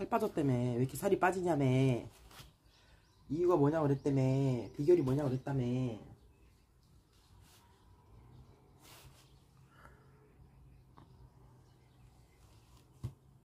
살 빠졌다며. 왜 이렇게 살이 빠지냐며. 이유가 뭐냐 그랬다며. 비결이 뭐냐 그랬다며.